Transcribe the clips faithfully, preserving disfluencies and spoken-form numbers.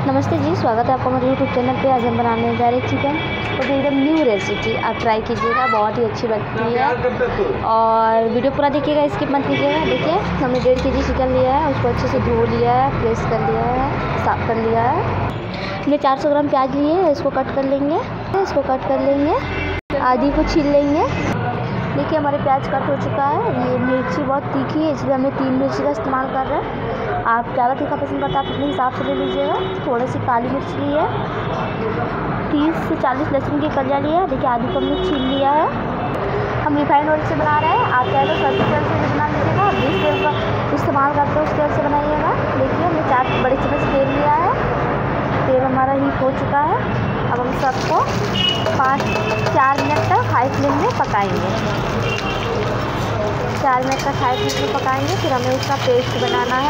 नमस्ते जी, स्वागत है आपका हमारे यूट्यूब चैनल पे। आज हम बनाने जा रहे हैं चिकन, तो एकदम न्यू रेसिपी आप ट्राई कीजिएगा, बहुत ही अच्छी बनती है। और वीडियो पूरा देखिएगा, स्किप मत कीजिएगा। देखिए हमने डेढ़ के जी चिकन लिया है, उसको अच्छे से धो लिया है, प्रेस कर लिया है, साफ़ कर लिया है। हमने चार सौ ग्राम प्याज लिए है, इसको कट कर लेंगे, इसको कट कर लेंगे, आधी को छील लेंगे। देखिए हमारे प्याज कट हो चुका है। ये मिर्ची बहुत तीखी है, इसलिए हमने तीन मिर्ची का इस्तेमाल कर रहे हैं। आप ज़्यादा तीखा पसंद करते हैं आप अपने हिसाब से ले लीजिएगा। थोड़ी सी काली मिर्च ली है, तीस से चालीस लहसुन की कलियाँ ली है। देखिए आधी को हमने छील लिया है। हम रिफाइंड ऑयल से बना रहे हैं, आप चाहे तो सरसों तेल से भी बना लीजिएगा। जिस तेल का इस्तेमाल करते हो उस तेल से बनाइएगा। देखिए हमने चार बड़े चम्मच तेल लिया है, तेल हमारा हीट हो चुका है। अब हम सबको पाँच चार मिनट तक हाई फ्लेम में पकाएंगे। चार मिनट तक हाई फ्लेम में पकाएंगे, फिर हमें उसका पेस्ट बनाना है।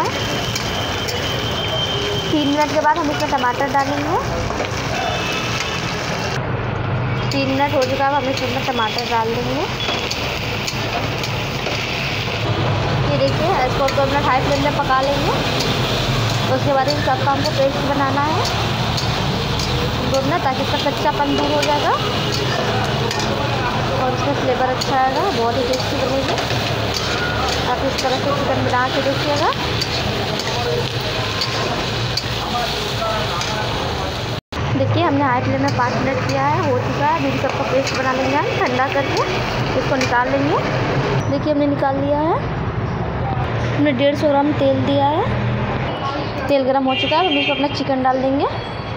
तीन मिनट के बाद हम इसमें टमाटर डालेंगे। तीन मिनट हो चुका है, हम इसमें टमाटर डाल देंगे। ये देखिए इसको दो मिनट हाई फ्लेम में पका लेंगे। उसके बाद इन सबका हमको पेस्ट बनाना है दो मिनट, ताकि इसका कच्चापन दूर हो जाएगा और उसमें फ्लेवर अच्छा आएगा, बहुत ही टेस्टी बनेगी। आप इस तरह से चिकन बना के देखिएगा। देखिए हमने हाई फ्लेम में पाँच मिनट किया है, हो चुका है। अभी सबका पेस्ट बना लेंगे हम ठंडा करके, इसको निकाल लेंगे। देखिए हमने निकाल लिया है। हमने डेढ़ सौ ग्राम तेल दिया है, तेल गरम हो चुका है। हम इसमें अपना चिकन डाल देंगे।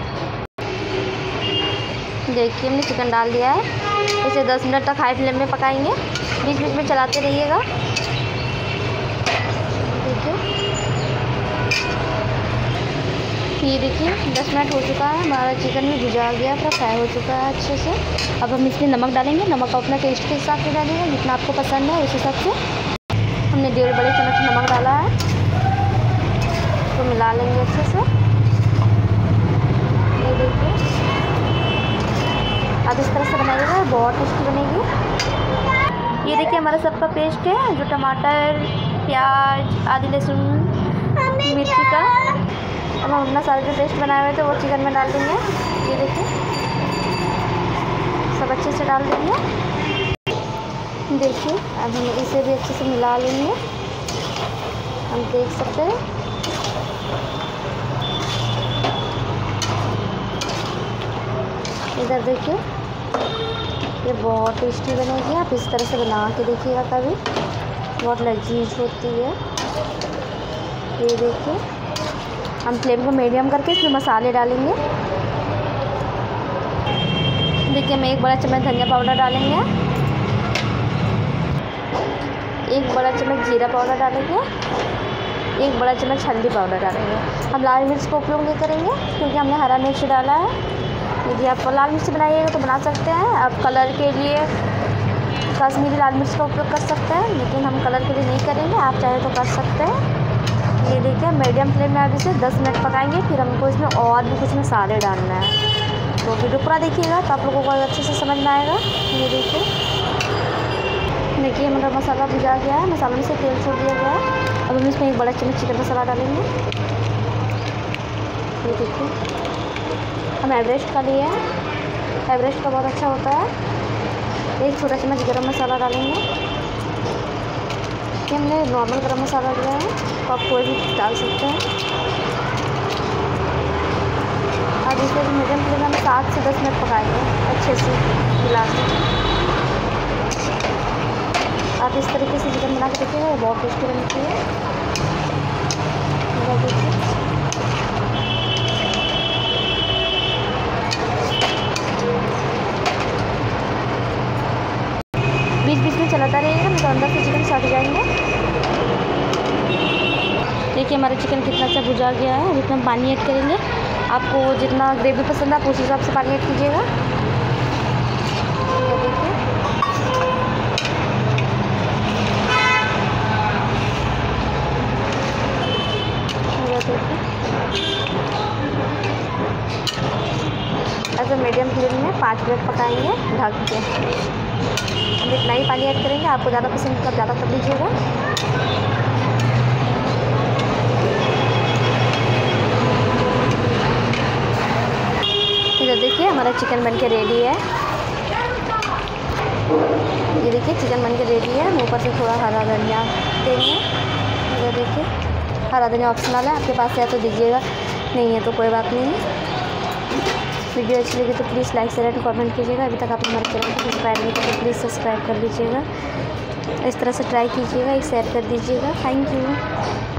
देखिए हमने चिकन डाल दिया है। इसे दस मिनट तक हाई फ्लेम में पकाएंगे, बीच बीच में चलाते रहिएगा। देखिए ये देखिए दस मिनट हो चुका है, हमारा चिकन भी भुजा गया, पूरा फ्राई हो चुका है अच्छे से। अब हम इसमें नमक डालेंगे। नमक अपना टेस्ट के हिसाब से डालेंगे, जितना आपको पसंद है उस हिसाब से। हमने डेढ़ बड़े चम्मच नमक डाला है, तो मिला लेंगे अच्छे से। ये देखिए अब इस तरह से बनाइएगा, बहुत टेस्टी बनेगी। ये देखिए हमारा सबका पेस्ट है, जो टमाटर, प्याज, आदि लहसुन, मिर्ची का। अब हम अपना सारे जो पेस्ट बनाए हुए थे वो चिकन में डाल देंगे। ये देखिए सब अच्छे से डाल देंगे। देखिए अब हम इसे भी अच्छे से मिला लेंगे। हम देख सकते हैं इधर देखिए, ये बहुत टेस्टी बनेगी। आप इस तरह से बना के देखिएगा कभी, बहुत लजीज होती है। ये देखिए हम फ्लेम को मीडियम करके इसमें मसाले डालेंगे। देखिए हम एक बड़ा चम्मच धनिया पाउडर डालेंगे, एक बड़ा चम्मच जीरा पाउडर डालेंगे, एक बड़ा चम्मच हल्दी पाउडर डालेंगे। हम लाल मिर्च का उपयोग नहीं करेंगे क्योंकि हमने हरा मिर्च डाला है। यदि आप लाल मिर्च बनाइएगा तो बना सकते हैं। आप कलर के लिए कश्मीरी लाल मिर्च का उपयोग कर सकते हैं, लेकिन हम कलर के लिए नहीं करेंगे, आप चाहे तो कर सकते हैं। ये देखिए मीडियम फ्लेम में अब इसे दस मिनट पकाएंगे, फिर हमको इसमें और भी कुछ मसाले डालना है। तो वीडियो पूरा देखिएगा तो आप लोगों को अच्छे से समझ में आएगा। ये देखिए देखिए हमारा मसाला भुजा गया है, मसाले में से तेल छोड़ दिया गया है। अब हम इसमें एक बड़ा चम्मच चिकन मसाला डालेंगे। ये देखिए हम एवरेस्ट का लिए हैं, एवरेस्ट का बहुत अच्छा होता है। एक छोटा चम्मच गरम मसाला डालेंगे। ये हमने नॉर्मल गरम मसाला लिया है, तो आप कोई भी डाल सकते हैं। अब इसे मीडियम फ्लेम में सात से दस मिनट पकाएंगे अच्छे से मिला के। आप इस तरीके से चिकन बना के देखिएगा, बहुत टेस्टी बनती है। बीच बीच में चलाता रहेगा, नहीं तो अंदर से चिकन सड़ जाएंगे। देखिए हमारा चिकन कितना अच्छा भुजा गया है। अभी इसमें हम पानी ऐड करेंगे। आपको जितना ग्रेवी पसंद है आप उस हिसाब से पानी ऐड कीजिएगा। ऐसे मीडियम फ्लेम में पाँच मिनट पकाएंगे ढक के। हम इतना ही पानी ऐड करेंगे, आपको ज़्यादा पसंद कर ज़्यादा कर लीजिएगा। हमारा चिकन बन के रेडी है। ये देखिए चिकन बन के रेडी है। हम ऊपर से थोड़ा हरा धनिया देंगे। ये देखिए हरा धनिया ऑप्शनल है, आपके पास है तो दीजिएगा, नहीं है तो कोई बात नहीं है। वीडियो अच्छी लगी तो please like share and comment कीजिएगा। अभी तक आप हमारे चैनल को सब्सक्राइब नहीं करें तो प्लीज़ सब्सक्राइब कर लीजिएगा। इस तरह से ट्राई कीजिएगा, एक शेयर कर दीजिएगा। Thank you.